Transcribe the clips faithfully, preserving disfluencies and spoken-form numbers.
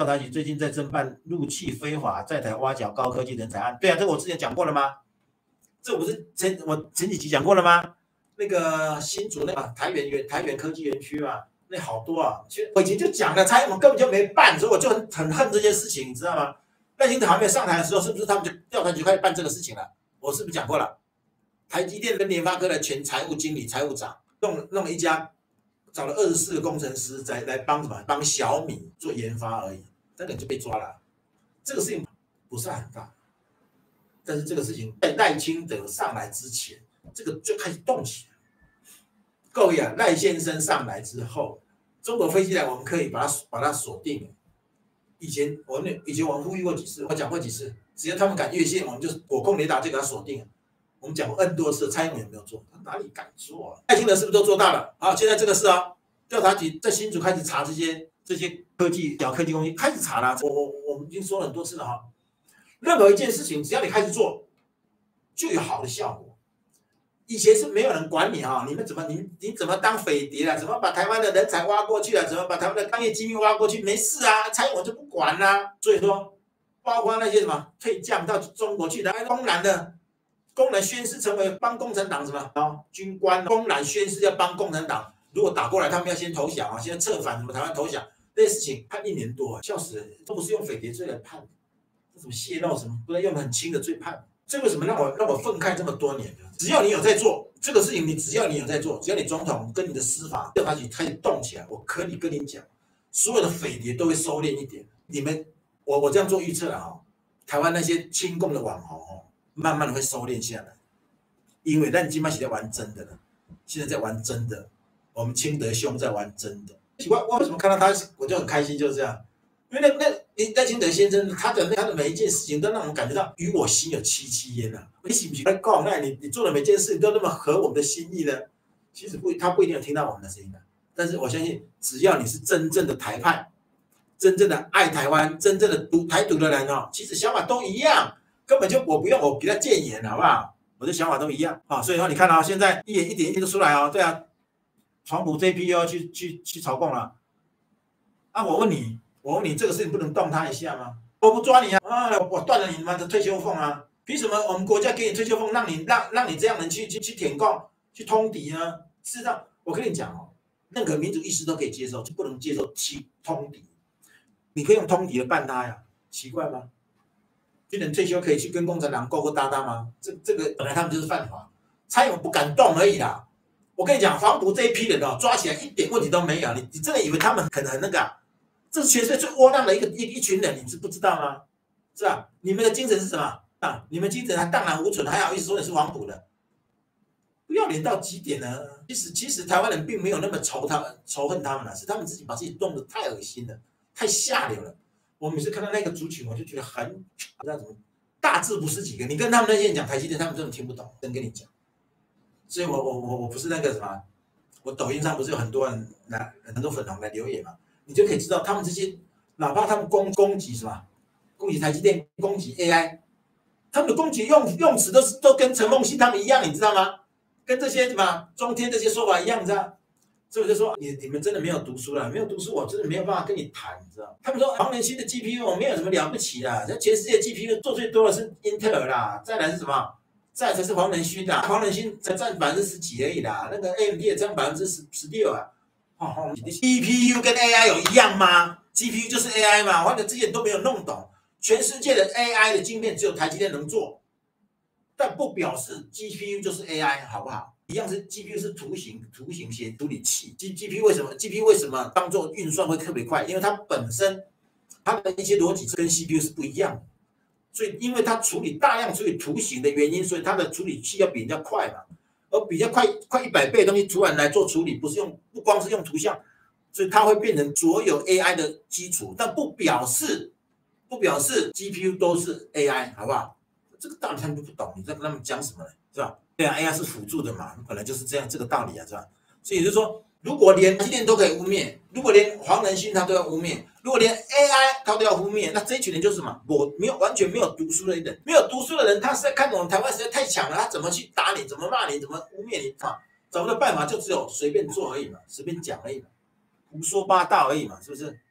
台局最近在侦办陆企非法在台挖角高科技人才案。对啊，这个我之前讲过了吗？这不是前我前几集讲过了吗？那个新竹那个台园园台园科技园区嘛，那好多啊。其实我以前就讲了，蔡英文根本就没办，所以我就很很恨这件事情，你知道吗？赖清德还没有上台的时候，是不是他们就调查局开始办这个事情了？我是不是讲过了？台积电跟联发科的前财务经理、财务长弄弄了一家，找了二十四个工程师在来帮什么？帮小米做研发而已，那个就被抓了。这个事情不是很大，但是这个事情在赖清德上来之前，这个就开始动起来。各位啊，赖先生上来之后，中国飞机来我们可以把它把它锁定。以前我们以前我们呼吁过几次，我讲过几次，只要他们敢越线，我们就火控雷达就给它锁定了。我们讲过 N 多次，蔡英文有没有做？他哪里敢做啊？赖清德是不是都做到了？好，现在这个事啊，调查局在新竹开始查这些这些科技小科技公司，开始查了。我我我们已经说了很多次了哈，任何一件事情，只要你开始做，就有好的效果。以前是没有人管你哈，你们怎么你你怎么当匪谍啊？怎么把台湾的人才挖过去啊？怎么把台湾的商业机密挖过去？没事啊，蔡英文就不管啦、啊。所以说，包括那些什么退将到中国去的，公然的公然宣誓成为帮共产党什么啊军官，公然宣誓要帮共产党。如果打过来，他们要先投降啊，现在策反什么台湾投降，这些事情判一年多，笑死人！都不是用匪谍罪来判，这什么泄露什么，不能用很轻的罪判。这为什么让我让我愤慨这么多年呢？只要你有在做这个事情，你只要你有在做，只要你总统跟你的司法调查局开始动起来，我可以跟你讲，所有的匪谍都会收敛一点。你们，我我这样做预测了哈，台湾那些亲共的网红哦，慢慢的会收敛下来，因为咱今麦是在玩真的了，现在在玩真的，我们清德兄在玩真的。奇怪，我为什么看到他我就很开心，就是这样。因为那那赖清德先生他的他的每一件事情都让我们感觉到与我心有戚戚焉啊！你喜不喜欢告那你你做的每件事情都那么合我们的心意呢？其实不，他不一定有听到我们的声音的。但是我相信，只要你是真正的台派，真正的爱台湾，真正的独台独的人哦，其实想法都一样，根本就我不用我给他谏言，好不好？我的想法都一样啊！所以说你看啊、哦，现在一点一点一点都出来哦，对啊，黄埔 J P 又要去去去朝贡了啊！我问你。我问你，这个事情不能动他一下吗？我不抓你啊！啊，我断了你妈的退休俸啊！凭什么我们国家给你退休俸，让你让让你这样人去去去舔共、去通敌呢？事实上，我跟你讲哦，任何民主意识都可以接受，就不能接受去通敌。你可以用通敌来办他呀，奇怪吗？军人退休可以去跟共产党勾勾搭搭吗？这这个本来他们就是犯法，蔡英文不敢动而已啦。我跟你讲，黄埔这一批人哦，抓起来一点问题都没有。你你真的以为他们可能很那个、啊？这是全世界最窝囊的一个一一群人，你知不知道吗？是吧？你们的精神是什么啊？你们精神还荡然无存，还好意思说你是黄埔的，不要脸到极点呢？其实其实台湾人并没有那么仇他们仇恨他们了，是他们自己把自己弄得太恶心了，太下流了。我每次看到那个族群，我就觉得很不知道怎么大字不识几个。你跟他们那些人讲台积电，他们真的听不懂，真跟你讲。所以我我我我不是那个什么，我抖音上不是有很多人来很多粉红来留言嘛？你就可以知道，他们这些，哪怕他们攻攻击什么，攻击台积电，攻击 A I， 他们的攻击用用词都是都跟陈凤馨他们一样，你知道吗？跟这些什么中天这些说法一样，你知道？所以我就说，你你们真的没有读书了，没有读书，我真的没有办法跟你谈，你知道？他们说黄仁勋的 G P U 没有什么了不起啦，全世界 G P U 做最多的是英特尔啦，再来是什么？再来才是黄仁勋的，黄仁勋才占百分之十几而已啦，那个 A M D 也占百分之十十六啊。哦 ，G P U 跟 A I 有一样吗 ？G P U 就是 A I 嘛，反正这些都没有弄懂。全世界的 A I 的晶片只有台积电能做，但不表示 G P U 就是 A I， 好不好？一样是 G P U 是图形图形协处理器。G G P U 为什么 G P U 为什么当做运算会特别快？因为它本身它的一些逻辑跟 C P U 是不一样的，所以因为它处理大量处理图形的原因，所以它的处理器要比人家快嘛。而比较快快一百倍的东西突然来做处理，不是用不光是用图像，所以它会变成所有 A I 的基础，但不表示不表示 G P U 都是 A I， 好不好？这个道理他们都不懂，你在跟他们讲什么呢？是吧？对啊 ，A I 是辅助的嘛，本来就是这样这个道理啊，是吧？所以就是说，如果连台积电都可以污蔑，如果连黄仁勋他都要污蔑，如果连 A I 他都要污蔑，那这一群人就是什么？我没有完全没有读书的人，没有读书的人，他是在看我们台湾实在太强了，他怎么去打你，怎么骂你，怎么污蔑你啊？找的办法就只有随便做而已嘛，随便讲而已嘛，胡说八道而已嘛，是不是？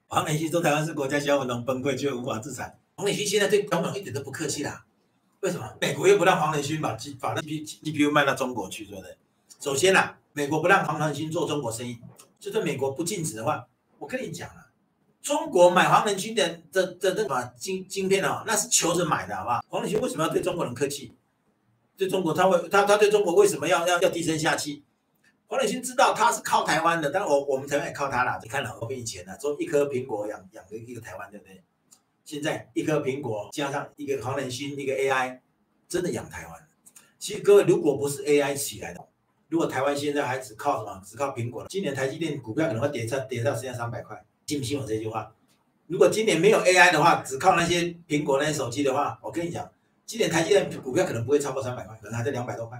黄磊勋说台湾是国家小粉红崩溃却无法制裁。黄磊勋现在对总统一点都不客气啦。为什么？美国又不让黄磊勋把把那 G P U 卖到中国去，对不对？首先啦，美国不让黄磊勋做中国生意，就算美国不禁止的话，我跟你讲了，中国买黄磊勋的的的那把晶晶片哦，那是求着买的，好不好？黄磊勋为什么要对中国人客气？对中国他会他他对中国为什么要要要低声下气？黄磊勋知道他是靠台湾的，当然我我们台湾也靠他啦。你看了我们以前呢，说一颗苹果养养了一个台湾，对不对？现在一颗苹果加上一个黄磊勋，一个 A I， 真的养台湾。其实各位，如果不是 A I 起来的，如果台湾现在还只靠什么，只靠苹果，今年台积电股票可能会跌到跌到剩下三百块，信不信我这句话？如果今年没有 A I 的话，只靠那些苹果那些手机的话，我跟你讲，今年台积电股票可能不会超过三百块，可能还在两百多块，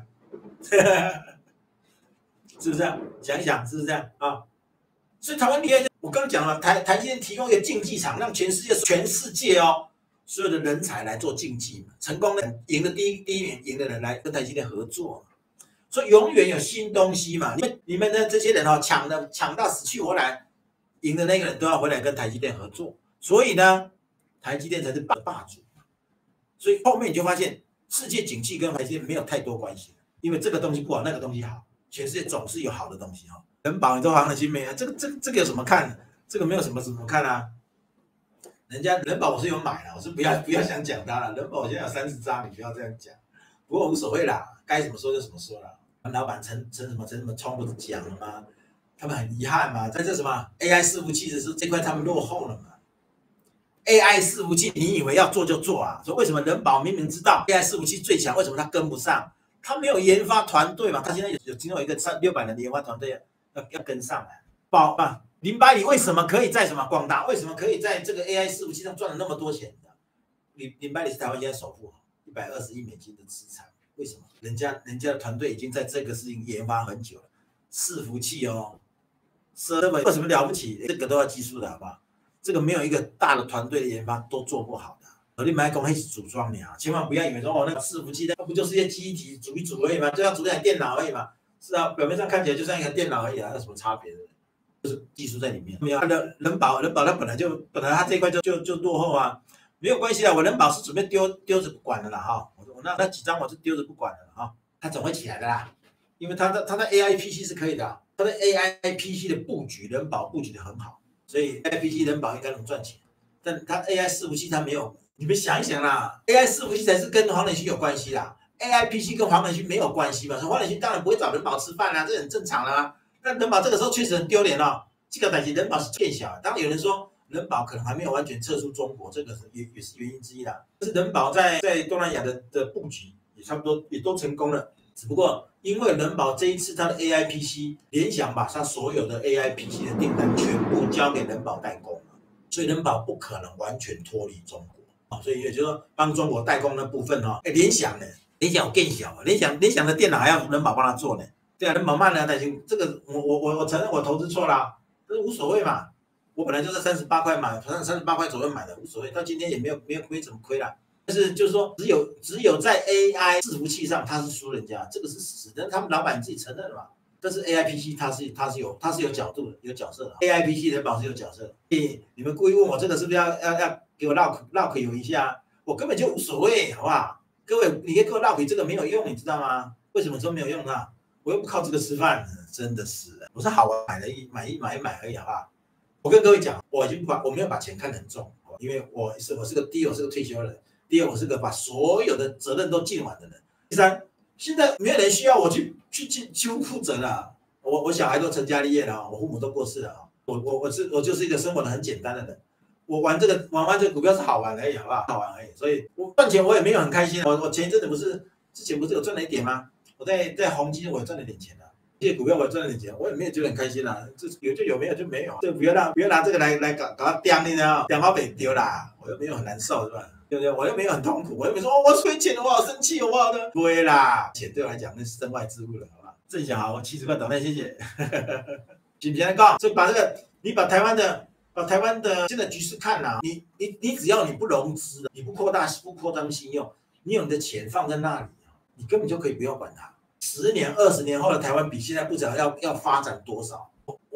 是不是这样？想一想，是不是这样啊？所以台湾 A I， 我刚刚讲了，台台积电提供一个竞技场，让全世界全世界哦所有的人才来做竞技嘛，成功的赢的第一第一名赢的人来跟台积电合作嘛，所以永远有新东西嘛。你们你们的这些人哦，抢的抢到死去活来，赢的那个人都要回来跟台积电合作，所以呢，台积电才是霸霸主。所以后面你就发现，世界景气跟台积电没有太多关系，因为这个东西不好，那个东西好，全世界总是有好的东西哈。人保你都黄磊勋没啊？这个这个这个有什么看？这个没有什么什么看啊。人家人保我是有买了，我是不要不要想讲它了。人保我现在有三十张，你不要这样讲。不过无所谓啦，该怎么说就怎么说啦。老板陈陈什么陈什么聪不是讲了吗？他们很遗憾嘛，在这什么 A I 伺服器的时候，这块他们落后了嘛。A I 伺服器你以为要做就做啊？所以为什么人保明明知道 A I 伺服器最强，为什么他跟不上？他没有研发团队嘛，他现在有有经过一个三六百人的研发团队要要跟上来。保啊，林百里为什么可以在什么广达？为什么可以在这个 A I 伺服器上赚了那么多钱的？林林百里是台湾现在首富，一百二十亿美金的资产。为什么？人家人家的团队已经在这个事情研发很久了，伺服器哦，设备有什么了不起？这个都要技术的好不好？这个没有一个大的团队的研发都做不好的。你买公黑组装你啊，千万不要以为说哦那个伺服器那不就是一些机体组一组而已嘛，就要组一台电脑而已嘛。是啊，表面上看起来就像一个电脑而已啊，有什么差别的？就是技术在里面。没有，他的人保人保他本来就本来他这一块就就就落后啊，没有关系啊，我人保是准备丢丢着不管的啦哈，我我那那几张我是丢着不管的了哈，他总会起来的啦，因为他的他的 A I P C 是可以的，他的 A I P C 的布局人保布局的很好，所以 A I P C 人保应该能赚钱，但他 A I 伺服器他没有，你们想一想啦 ，A I 伺服器才是跟黄磊勋有关系啦 ，A I P C 跟黄磊勋没有关系嘛，所以黄磊勋当然不会找人保吃饭啦，这很正常啦。那人保这个时候确实很丢脸哦。这个代志人保是变小，当然有人说人保可能还没有完全撤出中国，这个也也是原因之一啦。但是人保在在东南亚的的布局也差不多也都成功了，只不过因为人保这一次它的 A I P C， 联想把它所有的 A I P C 的订单全部交给人保代工了，所以人保不可能完全脱离中国，所以也就是说帮中国代工的部分哦，哎，联想呢，联想更小，联想联想的电脑还要人保帮他做呢，对啊，人保慢了，但是这个我我我我承认我投资错了。这无所谓嘛，我本来就在三十八块买，三十八块左右买的，无所谓，到今天也没有没有没怎么亏啦。但是就是说，只有只有在 A I 伺服器上它是输人家，这个是事实，但他们老板自己承认了嘛。但是 A I P C 它是它是有它是有角度的，有角色的 ，A I P C 人保是有角色的。你你们故意问我这个是不是要要要给我绕绕口有一下，我根本就无所谓，好不好？各位，你可以给我绕口这个没有用，你知道吗？为什么说没有用呢？我又不靠这个吃饭，真的是，我是好玩买了一买一买一买而已，好不好？我跟各位讲，我已经不把我没有把钱看得很重，因为我是我是个第一，我是个退休人；第二，我是个把所有的责任都尽完的人；第三，现在没有人需要我去去去去负责了。我我小孩都成家立业了，我父母都过世了，我我我是我就是一个生活的很简单的人。我玩这个玩玩这个股票是好玩而已，好不好？好玩而已，所以我赚钱我也没有很开心。我我前一阵子不是之前不是有赚了一点吗？我在在宏基我也赚了点钱了，这些股票我也赚了点钱，我也没有觉得很开心啦。这有就有，没有就没有，这不要让不要拿这个来来搞搞它刁你呢，两毛北丢啦，我又没有很难受，是吧？对不对？我又没有很痛苦，我又没说、哦、我亏钱了，我好生气，我好的，不会啦，钱对我来讲那是身外之物了，好不好？郑小豪七十块抖内，谢谢。简单告，所以把这个你把台湾的把台湾的现在局势看啦、啊，你你你只要你不融资，你不扩大不扩张信用，你有你的钱放在那里。你根本就可以不用管它。十年、二十年后的台湾比现在不知道要要发展多少。我我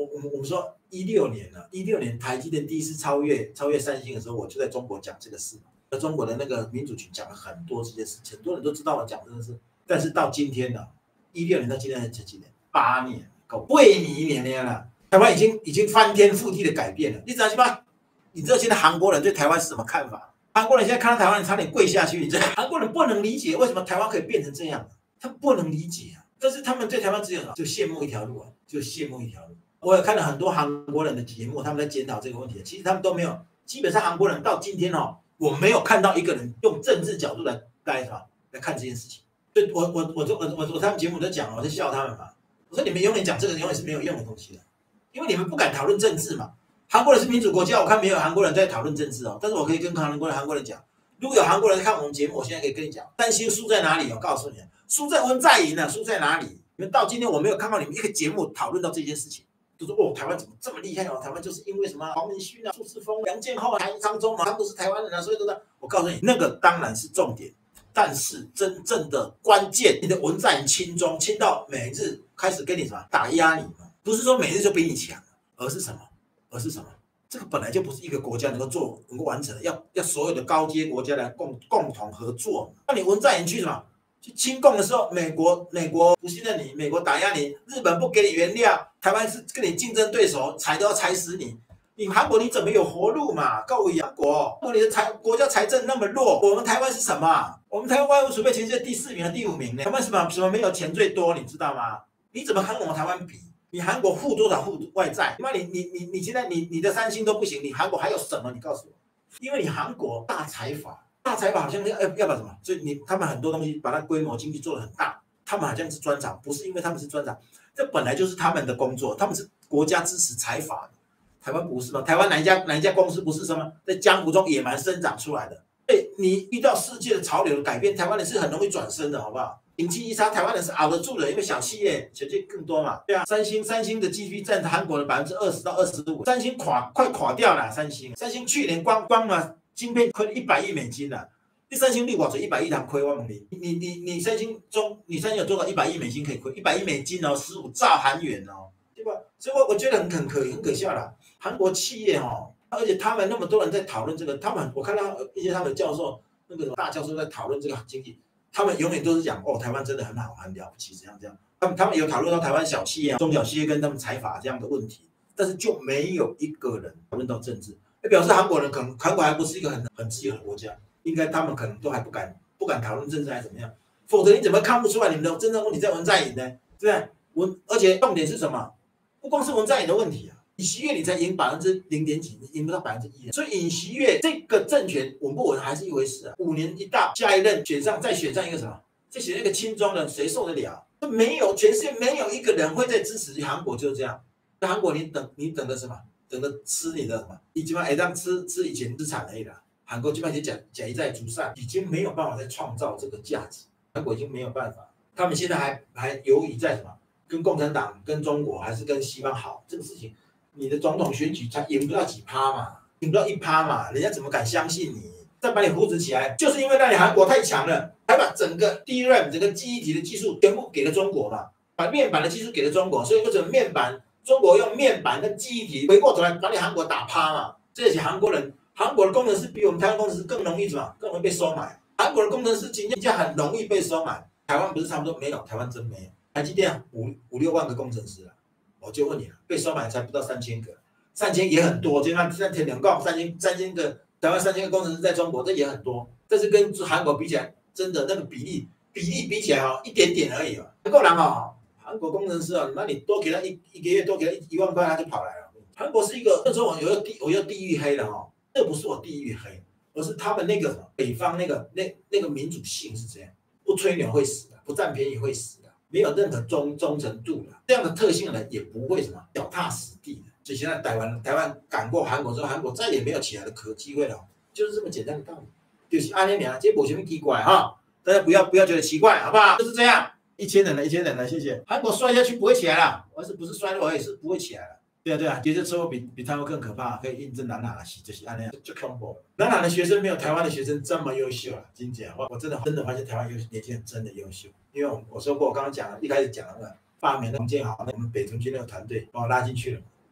我们我们说一六年了，一六年台积电第一次超越超越三星的时候，我就在中国讲这个事嘛。在中国的那个民主群讲了很多这件事，很多人都知道我讲这个事。但是到今天呢，一六年到今天才几年？八年，够八年年了。台湾已经已经翻天覆地的改变了。你知道吗？你知道现在韩国人对台湾是什么看法？韩国人现在看到台湾人差点跪下去，你知道？韩国人不能理解为什么台湾可以变成这样，他不能理解啊。但是他们对台湾只有就羡慕一条路啊，就羡慕一条路。我也看了很多韩国人的节目，他们在检讨这个问题，其实他们都没有，基本上韩国人到今天哦，我没有看到一个人用政治角度来来什么来看这件事情。所以我我我我我我他们节目都讲了，我在笑他们嘛。我说你们永远讲这个，永远是没有用的东西的，因为你们不敢讨论政治嘛。韩国人是民主国家，我看没有韩国人在讨论政治哦。但是我可以跟韩国人韩国人讲，如果有韩国人看我们节目，我现在可以跟你讲，担心输在哪里？我告诉你，输在文在寅啊，输在哪里？你们到今天我没有看到你们一个节目讨论到这件事情，就说哦，台湾怎么这么厉害哦？台湾就是因为什么黄文勋啊、苏世峰、梁建浩、台张忠嘛，他们都是台湾人啊，所以都在。我告诉你，那个当然是重点，但是真正的关键，你的文在寅亲中，亲到每日开始跟你什么打压你嘛，不是说每日就比你强，而是什么？而是什么？这个本来就不是一个国家能够做、能够完成的，要要所有的高阶国家来共共同合作。那你文在寅去什么？去亲共的时候，美国美国不信任你，美国打压你，日本不给你原谅，台湾是跟你竞争对手，踩都要踩死你。你韩国你怎么有活路嘛？告诉韩国，如果你的财国家财政那么弱，我们台湾是什么？我们台湾外务储备全世界第四名和第五名呢？台湾什么什么没有钱最多，你知道吗？你怎么跟我们台湾比？你韩国付多少付外债？妈，你你你你现在你你的三星都不行，你韩国还有什么？你告诉我，因为你韩国大财阀，大财阀好像要要要把什么？所以你他们很多东西把它规模经济做得很大，他们好像是专长，不是因为他们是专长，这本来就是他们的工作，他们是国家支持财阀的。台湾不是吗？台湾哪一家哪一家公司不是什么在江湖中野蛮生长出来的？对，你遇到世界的潮流的改变，台湾人是很容易转身的，好不好？景气一差，台湾人是熬得住的，因为小企业钱就更多嘛。对啊，三星三星的 G D P 占韩国的百分之二十到二十五，三星垮快垮掉了。三星三星去年光光嘛晶片亏了一百亿美金了，第三星立瓦水一百亿堂亏，我问你，你你你三星中你三星有多少一百亿美金可以亏？一百亿美金哦，十五兆韩元哦，对吧？所以我我觉得很很可很可笑啦。韩国企业哦，而且他们那么多人在讨论这个，他们我看到一些他们的教授那个大教授在讨论这个经济。他们永远都是讲哦，台湾真的很好，很了不起，这样这样。他们他们有讨论到台湾小企业、中小企业跟他们财阀这样的问题，但是就没有一个人讨论到政治，表示韩国人可能韩国还不是一个很很自由的国家，应该他们可能都还不敢不敢讨论政治还是怎么样，否则你怎么看不出来你们的真正问题在文在寅呢？对不对？文而且重点是什么？不光是文在寅的问题啊。尹锡悦你才赢百分之零点几，赢不到百分之一，所以尹锡悦这个政权稳不稳还是一回事啊。五年一到，下一任选上再选上一个什么？再选一个亲中的，谁受得了？没有，全世界没有一个人会再支持韩国，就是这样。在韩国你等你等的什么？等着吃你的什么？你基本上哎让吃吃以前资产而已啦。韩国基本上假假一再逐善，已经没有办法再创造这个价值。韩国已经没有办法，他们现在还还犹豫在什么？跟共产党、跟中国还是跟西方好这个事情。你的总统选举才赢不到几趴嘛，赢不到一趴嘛，人家怎么敢相信你？再把你扶持起来，就是因为那里韩国太强了，还把整个 D RAM 整个记忆体的技术全部给了中国嘛，把面板的技术给了中国，所以为什么面板中国用面板跟记忆体回过头来把你韩国打趴嘛？这些韩国人，韩国的工程师比我们台湾工程师更容易什么？更容易被收买。韩国的工程师今天很容易被收买，台湾不是差不多没有？台湾真没有，台积电五五六万个工程师啊。我就问你了，被收买才不到三千个，三千也很多。就像现在天两告三千三千个台湾三千个工程师在中国，这也很多。但是跟韩国比起来，真的那个比例比例比起来哦，一点点而已哦。韩国人哦，韩国工程师哦，那你多给他一一个月多给他一万块，他就跑来了。韩国是一个那时候我有地我有地域黑了哦，这不是我地域黑，而是他们那个北方那个那那个民主性是这样，不吹牛会死的，不占便宜会死的。没有任何忠忠诚度的这样的特性的人，也不会什么脚踏实地的。所以现在台湾台湾赶过韩国之后，韩国再也没有起来的可机会了，就是这么简单的道理。就是安尼尔，这没什么奇怪哈，大家不要不要觉得奇怪，好不好？就是这样，一千人了，一千人了，谢谢。韩国摔下去不会起来了，我是不是摔落也是不会起来了。对啊对啊，其实车祸比比他们更可怕，可以印证南海是就是安尼就恐怖。南海的学生没有台湾的学生这么优秀啊，真的，我我真的真的发现台湾优年轻人真的优秀。因为我我说过，我刚刚讲了，一开始讲了那个罢免的洪建豪，那我们北屯军那个团队把我拉进去了，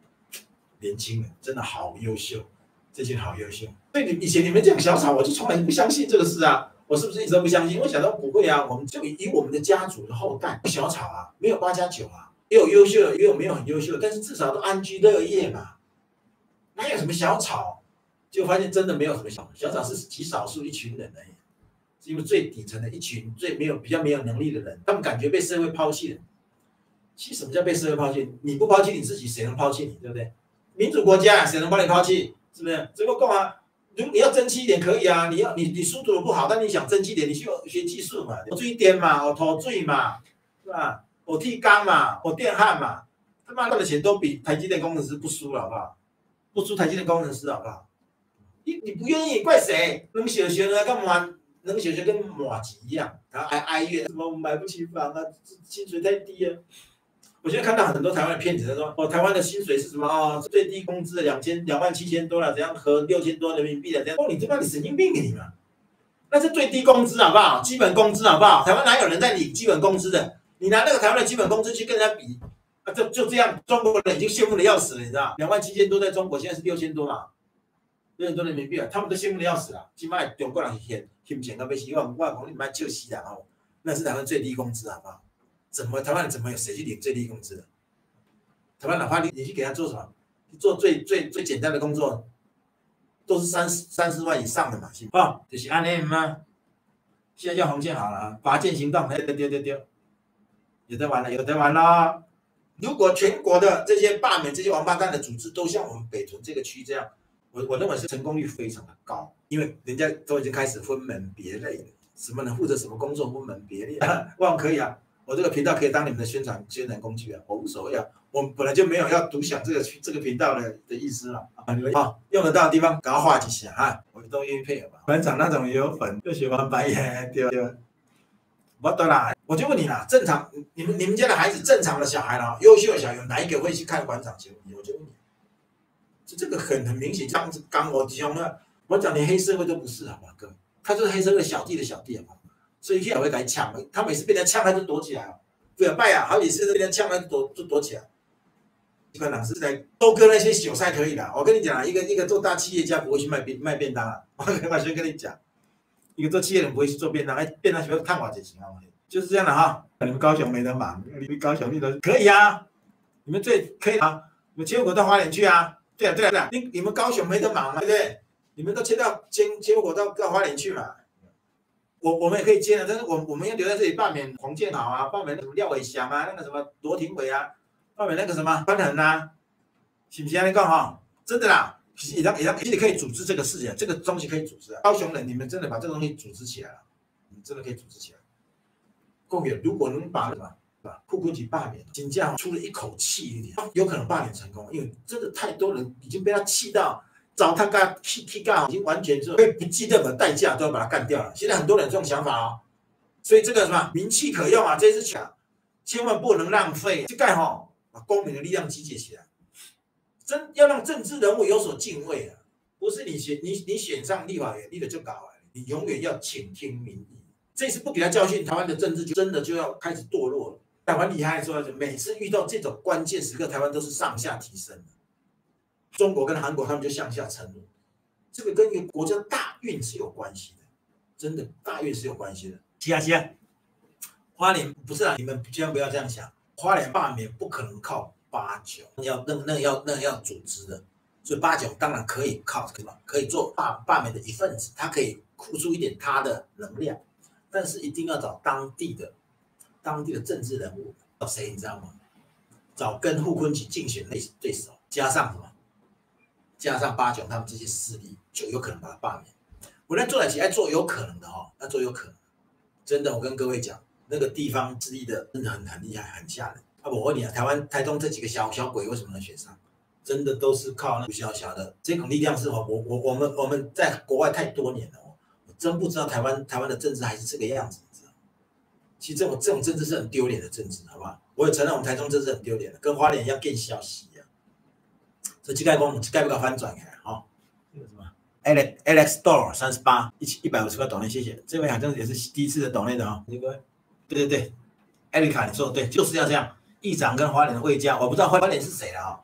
年轻人真的好优秀，这群好优秀。所以以前你们讲小草，我就从来不相信这个事啊。我是不是一直都不相信？我想到不会啊，我们就以我们的家族的后代，小草啊，没有八加九啊，也有优秀的，也有没有很优秀的，但是至少都安居乐业嘛，哪有什么小草？就发现真的没有什么小草，小草是极少数一群人而已，是因为最底层的一群最没有比较没有能力的人，他们感觉被社会抛弃了。其实什么叫被社会抛弃？你不抛弃你自己，谁能抛弃你？对不对？民主国家谁能把你抛弃？是不是？这个够啊！如果你要争气一点可以啊，你要你你书读的不好，但你想争气一点，你去学技术嘛，我水电嘛，我投水嘛，是吧？我剃钢嘛，我电焊嘛，他妈赚的钱都比台积电工程师不输了，好不好？不输台积电工程师，好不好？你你不愿意，怪谁？能小学呢，干嘛？能小学跟马吉一样，然后还哀怨什么买不起房啊，薪水太低啊。我现在看到很多台湾的骗子，他说哦，台湾的薪水是什么哦，最低工资两千两万七千多了，怎样合六千多人民币了，这样哦，你他妈你神经病啊你嘛！那是最低工资好不好？基本工资好不好？台湾哪有人在领基本工资的？你拿那个台湾的基本工资去跟人家比，啊，就就这样，中国人已经羡慕的要死了，你知道？两万七千多在中国现在是六千多嘛，六千多人民币了，他们都羡慕的要死了。今麦中国人嫌嫌钱到要死，我我讲你妈笑死啦哦，那是台湾最低工资好不好？怎么台湾怎么有谁去领最低工资的？台湾哪怕你你去给他做什么，做最最最简单的工作，都是三三四万以上的嘛，是吧？哦，就是安尼嘛。现在叫红线好了，拔剑行动，哎，丢丢丢丢，有的玩了，有的玩了。如果全国的这些罢免这些王八蛋的组织都像我们北屯这个区这样，我我认为是成功率非常的高，因为人家都已经开始分门别类了，什么人负责什么工作分门别类，我可以啊。我这个频道可以当你们的宣传宣传工具啊，我无所谓啊，我们本来就没有要独享这个这个频道的的意思了啊，好，用得到的地方赶快画几下啊，我都愿意配合吧。馆长那种也有粉，就喜欢白眼，对对。我对啦，我就问你啦，正常你们你们家的孩子正常的小孩啦，优秀的小孩有哪一个会去看馆长节目？我就问你，这这个很很明显，这样子刚我讲了，我讲连黑社会都不是，好不好哥？他就是黑社会小弟的小弟，好不好？所以也会来抢，他每次被人家抢，他就躲起来了。不要拜啊，好几次被人家抢，他就躲就躲起来。基本上是在收割那些韭菜可以的。我跟你讲，一个一个做大企业家不会去卖便卖便当啊。我我先跟你讲，一个做企业人不会去做便当，哎，便当学校看我就行啊，就是这样的哈。你们高雄没得忙，你们高雄你都可以啊，你们最可以啊，你们切果到花莲去啊。对啊对啊对啊，你你们高雄没得忙嘛，对不对？你们都切到切切果到到花莲去嘛。我我们也可以接的，但是我我们要留在这里罢免黄建豪啊，罢免那个廖伟翔啊，那个什么罗廷伟啊，罢免那个什么潘恒啊，是不是这样讲哈？真的啦，也让也让其实可以组织这个事情，这个东西可以组织啊。高雄人，你们真的把这个东西组织起来了，你们真的可以组织起来。共远如果能把什么把库库吉罢免，金价出了一口气，有可能罢免成功，因为真的太多人已经被他气到。找他干气气干，已经完全是可以不计任何代价都要把他干掉了。现在很多人有这种想法哦，所以这个什么名气可用啊，这次抢，千万不能浪费。这盖哈，把公民的力量集结起来，真要让政治人物有所敬畏啊！不是你选你你选上立法院，立了就搞了，你永远要倾听民意。这次不给他教训，台湾的政治就真的就要开始堕落了。台湾厉害说，每次遇到这种关键时刻，台湾都是上下提升的。中国跟韩国他们就向下沉沦，这个跟一个国家大运是有关系的，真的大运是有关系的。是啊是啊，花莲不是啊，你们千万不要这样想，花莲罢免不可能靠八九，要那那要那要组织的，所以八九当然可以靠什么，可以做罢罢免的一份子，他可以付出一点他的能量，但是一定要找当地的当地的政治人物，找谁你知道吗？找跟傅昆萁竞选对对手，加上什么？加上八九他们这些势力，就有可能把他罢免。我在做来起来做有可能的哦，要做有可能。真的，我跟各位讲，那个地方势力的真的很很厉害，很吓人。啊，我问你啊，台湾台中这几个小小鬼为什么能选上？真的都是靠那个小小的这种力量是哦，我我我们我们在国外太多年了哦，我真不知道台湾台湾的政治还是这个样子，你知道？其实这种这种政治是很丢脸的政治，好不好？我也承认我们台中政治很丢脸的，跟花莲一样更消息。所以这盖公，这盖不搞翻转起来哈。那个什么 ，Alex Alex Store 三十八一一百五十块抖内，谢谢。这位好像也是第一次的抖内的哈。那个，对对对，艾丽卡你说的对，就是要这样。议长跟花莲的会家，我不知道花莲是谁了哈。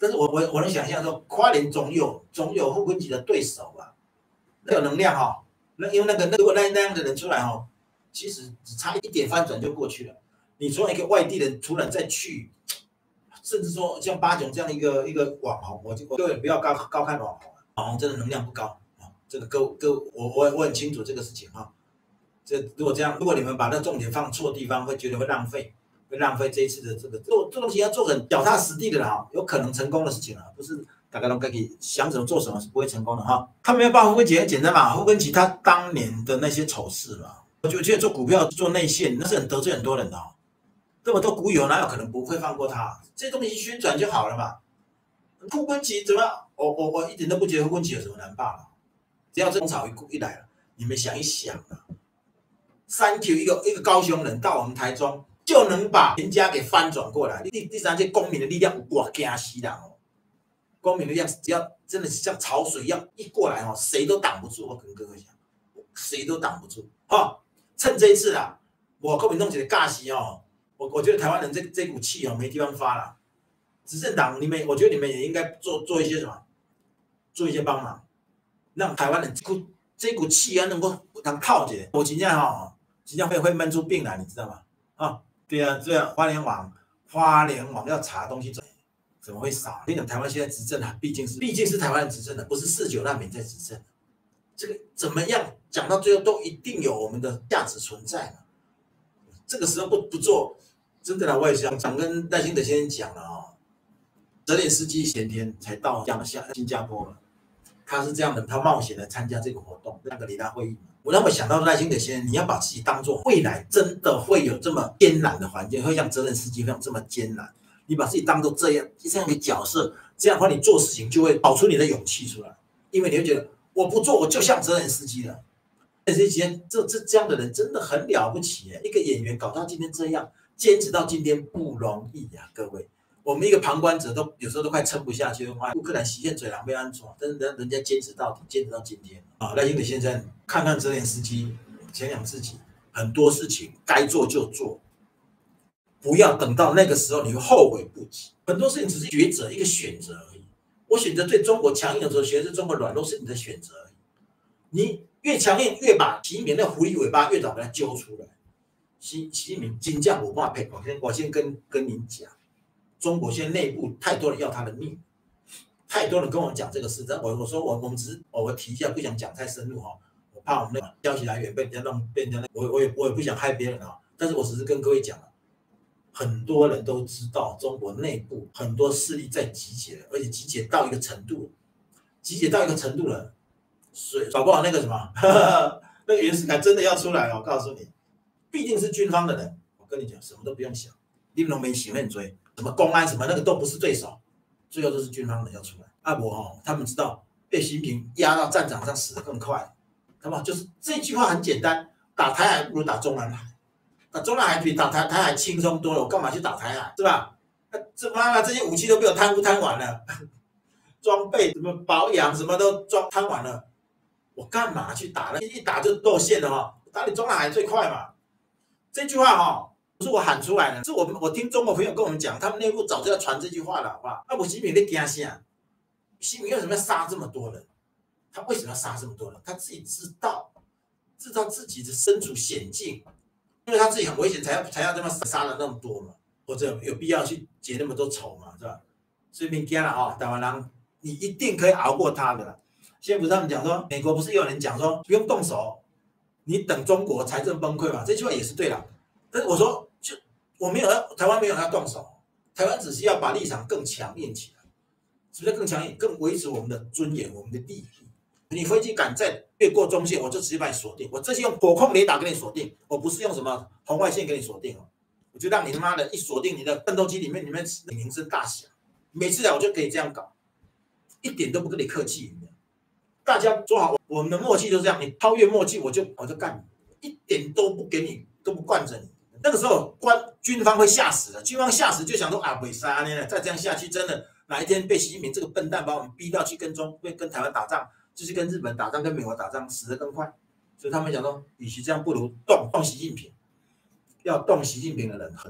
但是我我我能想象说，花莲总有总有傅昆萁的对手吧，那有能量哈、哦，那因为那个那如果那那样的人出来哦，其实只差一点翻转就过去了。你从一个外地人突然再去，甚至说像八炯这样的一个一个网红，我就各位不要高高看网红，网红真的能量不高啊，这个各各我我我很清楚这个事情哈。这如果这样，如果你们把那重点放错地方，会觉得会浪费。会浪费这一次的这个做做东西要做很脚踏实地的啦，有可能成功的事情啊，不是大家都可以想怎么做什么是不会成功的哈。他没有办法，傅昆萁很简单嘛，傅昆萁他当年的那些丑事嘛，我就觉得做股票做内线那是很得罪很多人的、哦，这么多股友哪有可能不会放过他？这东西宣传就好了嘛。傅昆萁怎么？我我我一点都不觉得傅昆萁有什么难罢了，只要这种草一一来了，你们想一想啊，三 Q 一个一个高雄人到我们台中。就能把人家给翻转过来。第第三，这公民的力量，哇，惊死人哦！公民的力量，只要真的是像潮水一样一过来哦，谁都挡不住。我跟各位讲，谁都挡不住。哈、哦，趁这一次啊，我国民党一个尬戏哦，我我觉得台湾人这这股气哦没地方发了。执政党，你们，我觉得你们也应该做做一些什么，做一些帮忙，让台湾人这股这股气啊能够当套着。我今天哈，今天会会闷出病来，你知道吗？啊。对啊，对啊，花莲网，花莲网要查的东西怎怎么会少？你讲台湾现在执政啊，毕竟是毕竟是台湾人执政的，不是四九难民在执政。这个怎么样讲到最后都一定有我们的价值存在嘛。这个时候不不做，真的啦，我也想想跟赖清德先生讲了哦。泽连斯基前天才到这样下新加坡了，他是这样的，他冒险的参加这个活动，那个里拉会议。我让我想到赖清德先生，你要把自己当做未来真的会有这么艰难的环境，会像泽连斯基这样这么艰难，你把自己当做这样这样的角色，这样的话你做事情就会跑出你的勇气出来，因为你会觉得我不做我就像泽连斯基了。泽连斯基这这这样的人真的很了不起耶，一个演员搞到今天这样，坚持到今天不容易呀、啊，各位。我们一个旁观者都有时候都快撑不下去，哇！乌克兰洗线嘴狼被安装，但是人人家坚持到底，坚持到今天啊！赖清德先生，看看泽连斯基，想想自己，很多事情该做就做，不要等到那个时候你会后悔不及。很多事情只是抉择，一个选择而已。我选择对中国强硬的时候，选择中国软弱是你的选择而已。你越强硬，越把习近平的狐狸尾巴越早给它揪出来。习习近平金将我怕配，我先我先跟跟您讲。中国现在内部太多人要他的命，太多人跟我讲这个事，但我我说我我们只是偶尔提一下，不想讲太深入哈，我怕我们的消息来源被人家弄，被人家我我也我也不想害别人啊，但是我只是跟各位讲了，很多人都知道中国内部很多势力在集结，而且集结到一个程度，集结到一个程度了，所以搞不好那个什么，呵呵那个袁世凯真的要出来了，我告诉你，毕竟是军方的人，我跟你讲，什么都不用想，你们都没喜欢追。什么公安什么那个都不是对手，最后都是军方人要出来。啊我哦，他们知道被习近平压到战场上死得更快，好不好？就是这句话很简单，打台海不如打中南海，打中南海比打台台海轻松多了，我干嘛去打台海，是吧？这妈妈这些武器都被我贪污贪完了，装备什么保养什么都装贪完了，我干嘛去打呢？一打就露馅了哈、哦，打你中南海最快嘛。这句话哈、哦。不是我喊出来的，是我我听中国朋友跟我们讲，他们内部早就要传这句话了，好不好？那我习近平在惊啥？习近平为什么要杀这么多人？他为什么要杀这么多人？他自己知道，知道自己的身处险境，因为他自己很危险，才要才要这么杀了那么多嘛，或者有必要去结那么多仇嘛，是吧？所以明天了啊，台湾人你一定可以熬过他的了。现在不是他们讲说，美国不是有人讲说不用动手，你等中国财政崩溃嘛？这句话也是对的，但是我说。就我没有要台湾没有要动手，台湾只是要把立场更强硬起来，是不是更强硬，更维持我们的尊严、我们的利益？你飞机敢再越过中线，我就直接把你锁定。我这是用火控雷达给你锁定，我不是用什么红外线给你锁定哦。我就让你他妈的一锁定你的战斗机里面，里面铃声大响。每次来我就可以这样搞，一点都不跟你客气。大家做好我们的默契就是这样，你超越默契，我就我就干你，一点都不给你，都不惯着你。那个时候，官军方会吓死了，军方吓死就想说啊，伪杀呢，再这样下去，真的哪一天被习近平这个笨蛋把我们逼到去跟中，跟台湾打仗，就是跟日本打仗，跟美国打仗，死得更快。所以他们讲说，与其这样，不如动动习近平。要动习近平的人很多，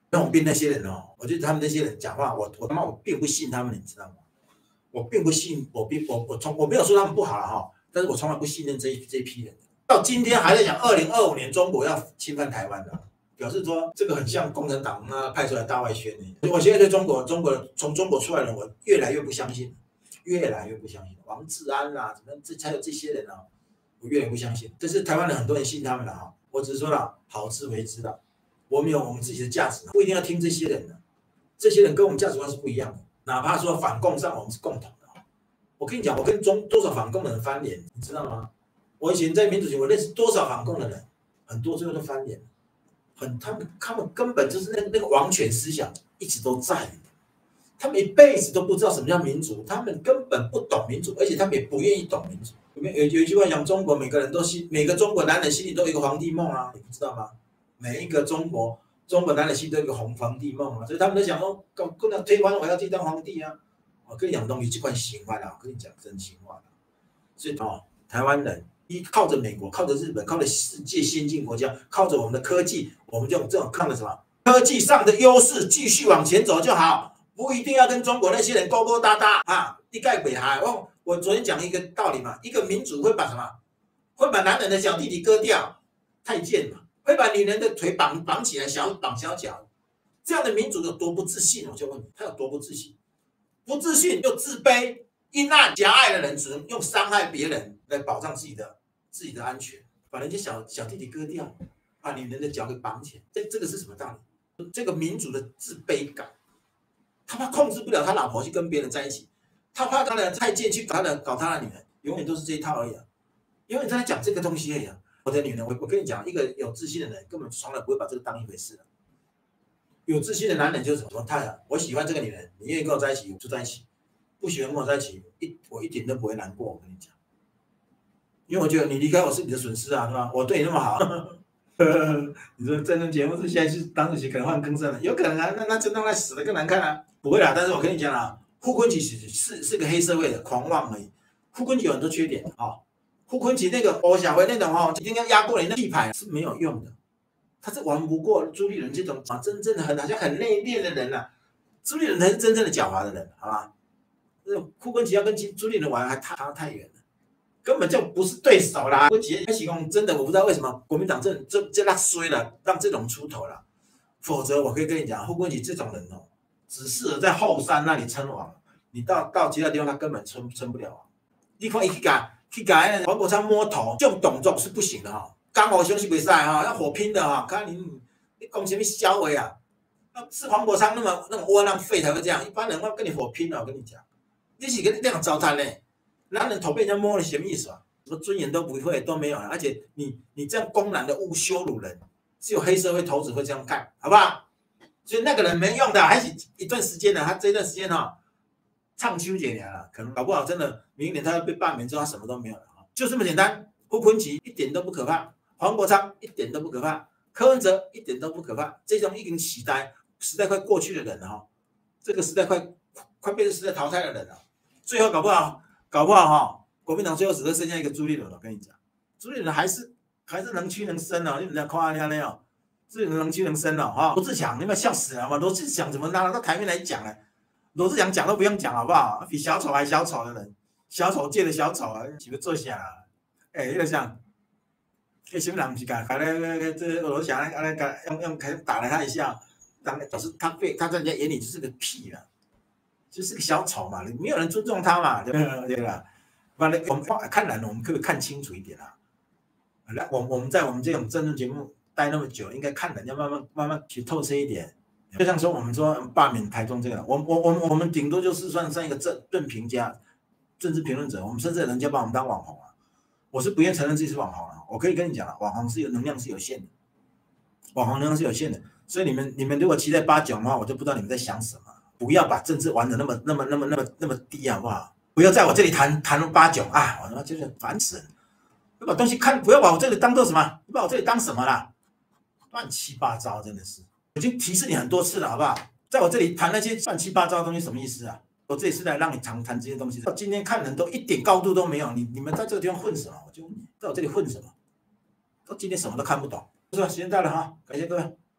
杨永斌那些人哦，我觉得他们那些人讲话，我我他妈我并不信他们，你知道吗？我并不信，我并我我从我没有说他们不好了哈，但是我从来不信任这一这一批人。到今天还在讲二零二五年中国要侵犯台湾的，表示说这个很像共产党那派出来大外宣的。我现在对中国中国从中国出来的人，我越来越不相信，越来越不相信。王志安啦、啊，怎么这才有这些人啊？我越来越不相信。这是台湾人很多人信他们了哈。我只是说了，好自为之的。我们有我们自己的价值，不一定要听这些人的。这些人跟我们价值观是不一样的。哪怕说反共上，我们是共同的。我跟你讲，我跟中多少反共的人翻脸，你知道吗？我以前在民主群，我认识多少反共的人，很多最后都翻脸，很他们他们根本就是那那个王权思想一直都在，他们一辈子都不知道什么叫民主，他们根本不懂民主，而且他们也不愿意懂民主。有有有一句话讲，中国每个人都心，每个中国男人心里都有一个皇帝梦啊，你不知道吗？每一个中国中国男人心里都有一个红皇帝梦啊，所以他们都想说，跟跟他推翻我要去当皇帝啊。我跟你讲东西，这块行话啦，我跟你讲真心话啦。所以哦，台湾人依靠着美国，靠着日本，靠着世界先进国家，靠着我们的科技，我们就这种看的什么科技上的优势，继续往前走就好，不一定要跟中国那些人勾勾搭搭啊！一概北海，我我昨天讲一个道理嘛，一个民主会把什么？会把男人的小弟弟割掉，太监嘛，会把女人的腿绑绑起来，小绑小脚，这样的民主有多不自信？我就问你，他有多不自信？不自信又自卑、阴暗、狭隘的人，只能用伤害别人来保障自己的自己的安全，把人家小小弟弟割掉，把女人的脚给绑起来，这这个是什么道理？这个民主的自卑感，他怕控制不了他老婆去跟别人在一起，他怕他的太监去搞他的搞他的女人，永远都是这一套而已啊！永远在讲这个东西而已啊！我的女人，我我跟你讲，一个有自信的人根本从来不会把这个当一回事的。有自信的男人就是什么？他我喜欢这个女人，你愿意跟我在一起就在一起，不喜欢跟我在一起，一我一点都不会难过。我跟你讲，因为我觉得你离开我是你的损失啊，是吧？我对你那么好，你说这种节目是现在是当主席可能换更正了，有可能啊，那那真让他死的更难看啊，不会啦。但是我跟你讲啊，傅昆萁其实是是个黑社会的狂妄而已。傅昆萁有很多缺点啊、哦，傅昆萁那个欧小辉那种哦，一定要压过你那地盘是没有用的。他是玩不过朱立伦这种啊，真正的很好像很内敛的人呐、啊。朱立伦才是真正的狡猾的人，好吧？那傅昆萁要跟朱立伦玩还差太远了，根本就不是对手啦。傅昆萁开启功真的我不知道为什么国民党这这这那衰了，让这种出头了。否则我可以跟你讲，傅昆萁这种人哦，只适合在后山那里称王，你到到其他地方他根本称称不了王。你看一去改去改黄国昌摸头，这种动作是不行的哈、哦。刚好兄是不赛哈，要火拼的哈。看你你讲什么消维啊？是黄国昌那么那么窝囊废才会这样，一般人要跟你火拼的。我跟你讲，你是跟这样糟蹋嘞，男人头被人家摸了什么意思啊？什么尊严都不会都没有了，而且你你这样公然的侮羞辱人，只有黑社会头子会这样干，好不好？所以那个人没用的，还是一段时间呢，他这段时间哈、哦，唱秋节年了，可能搞不好真的明年他要被罢免之后，他什么都没有了啊，就这么简单。傅昆萁一点都不可怕。黄国昌一点都不可怕，柯文哲一点都不可怕，这种已经时代时代快过去的人了哈，这个时代快快被时代淘汰的人了，最后搞不好搞不好哈，国民党最后只能剩下一个朱立伦。我跟你讲，朱立伦还是还是能屈能伸哦，你们在夸他那样，朱立伦能屈能伸哦哈。罗志祥，你们笑死了吗？罗志祥怎么拿到台面来讲呢？罗志祥讲都不用讲好不好？比小丑还小丑的人，小丑界的小丑啊，几个坐下，哎，有点像。那什么人不是敢，敢那这罗志祥那那用用开打了他一下，当表示他被他在人家眼里就是个屁了，就是个小丑嘛，没有人尊重他嘛，对吧？对吧？反正我们看人，我们可不可以看清楚一点啊？来，我我们在我们这种政治节目待那么久，应该看人要慢慢慢慢去透彻一点。就像说我们说罢免台中这个，我我我们我们顶多就是算算一个政政评家、政治评论者，我们甚至人家把我们当网红啊。我是不愿承认自己是网红了，我可以跟你讲了，网红是有能量是有限的，网红能量是有限的，所以你们你们如果期待八九的话，我就不知道你们在想什么。不要把政治玩的那么那么那么那么那么低，好不好？不要在我这里谈谈八九啊，我他妈就是烦死人！要把东西看，不要把我这里当做什么？你把我这里当什么啦？乱七八糟，真的是，我已经提示你很多次了，好不好？在我这里谈那些乱七八糟的东西，什么意思啊？我这里是来让你常谈这些东西的。到今天看人都一点高度都没有，你你们在这个地方混什么？我就问你，在我这里混什么？到今天什么都看不懂，是吧？时间到了哈，感谢各位。